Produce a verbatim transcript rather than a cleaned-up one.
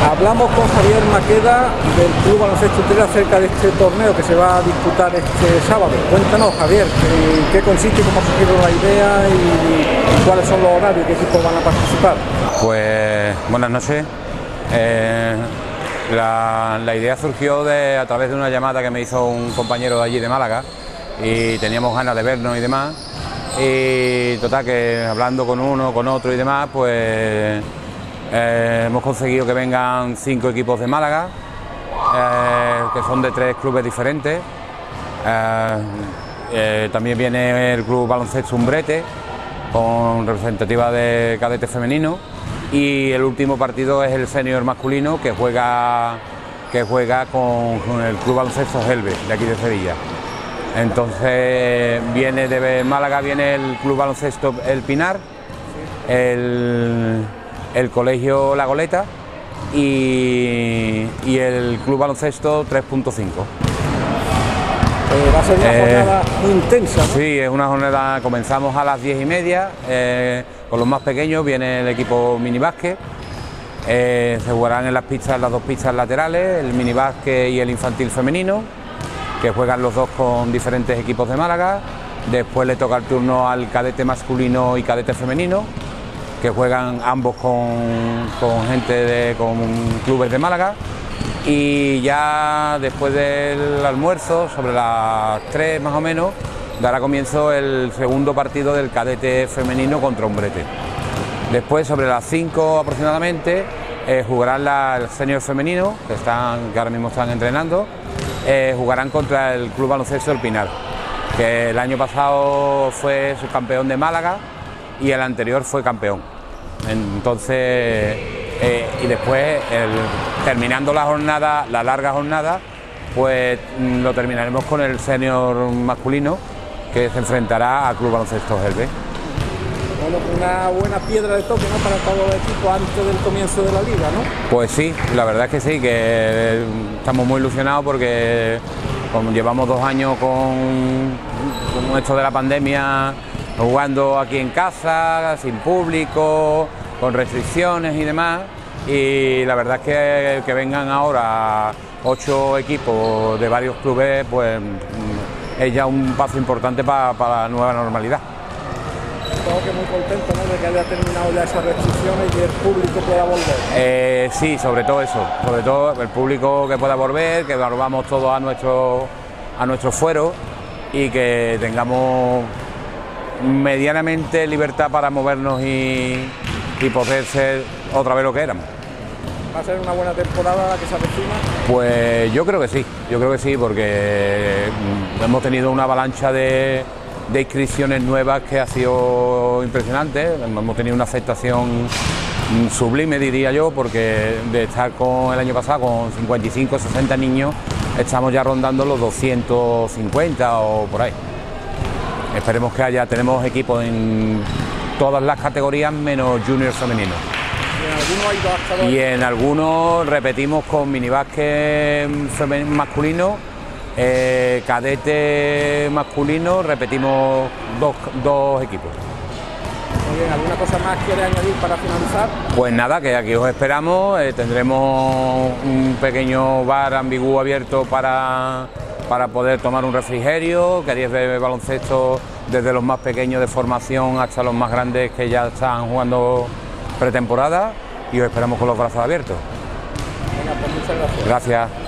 Hablamos con Javier Maqueda del Club Baloncesto Utrera acerca de este torneo que se va a disputar este sábado. Cuéntanos, Javier, en qué consiste, cómo ha surgido la idea y, y cuáles son los horarios, qué equipos van a participar. Pues buenas noches. Eh, la, la idea surgió de, a través de una llamada que me hizo un compañero de allí de Málaga y teníamos ganas de vernos y demás. Y total que hablando con uno, con otro y demás, pues eh, hemos conseguido que vengan cinco equipos de Málaga, eh, que son de tres clubes diferentes. Eh, eh, también viene el Club Baloncesto Umbrete, con representativa de cadete femenino, y el último partido es el senior masculino que juega, que juega con, con el Club Baloncesto Helve, de aquí de Sevilla. Entonces viene de Málaga, viene el Club Baloncesto El Pinar, el, el Colegio La Goleta y, y el Club Baloncesto tres punto cinco. Eh, va a ser una eh, jornada muy intensa, ¿no? Sí, es una jornada, comenzamos a las diez y media, eh, con los más pequeños viene el equipo minibásquet, eh, se jugarán en las pistas, las dos pistas laterales, el minibásquet y el infantil femenino, que juegan los dos con diferentes equipos de Málaga. Después le toca el turno al cadete masculino y cadete femenino, que juegan ambos con, con gente de con clubes de Málaga. Y ya después del almuerzo, sobre las tres más o menos, dará comienzo el segundo partido del cadete femenino contra Umbrete. Después, sobre las cinco aproximadamente, eh, jugarán la, el senior femenino, que, están, que ahora mismo están entrenando. Eh, jugarán contra el Club Baloncesto El Pinar, que el año pasado fue subcampeón de Málaga y el anterior fue campeón. Entonces, eh, y después, el, terminando la jornada, la larga jornada, pues lo terminaremos con el senior masculino, que se enfrentará al Club Baloncesto Helve. Bueno, una buena piedra de toque, ¿no?, para todos los equipos antes del comienzo de la liga, ¿no? Pues sí, la verdad es que sí, que estamos muy ilusionados porque como llevamos dos años con, con esto de la pandemia, jugando aquí en casa, sin público, con restricciones y demás, y la verdad es que, que vengan ahora ocho equipos de varios clubes, pues es ya un paso importante para, para la nueva normalidad. Creo que muy contento, ¿no?, de que haya terminado ya esas restricciones y el público pueda volver. Eh, sí, sobre todo eso, sobre todo el público que pueda volver, que volvamos todos a nuestro, a nuestro fuero y que tengamos medianamente libertad para movernos y, y poder ser otra vez lo que éramos. ¿Va a ser una buena temporada la que se avecina? Pues yo creo que sí, yo creo que sí, porque hemos tenido una avalancha de de inscripciones nuevas que ha sido impresionante. Hemos tenido una aceptación sublime, diría yo, porque de estar con el año pasado con cincuenta y cinco, sesenta niños, estamos ya rondando los doscientos cincuenta o por ahí. Esperemos que haya, tenemos equipos en todas las categorías menos juniors femeninos. Y en algunos repetimos con minibásquet masculino. Eh, cadete masculino repetimos dos, dos equipos. Muy bien, ¿alguna cosa más quieres añadir para finalizar? Pues nada, que aquí os esperamos, eh, tendremos un pequeño bar ambiguo abierto para, para poder tomar un refrigerio, que diez de baloncesto desde los más pequeños de formación hasta los más grandes que ya están jugando pretemporada, y os esperamos con los brazos abiertos. Venga, pues muchas gracias. Gracias.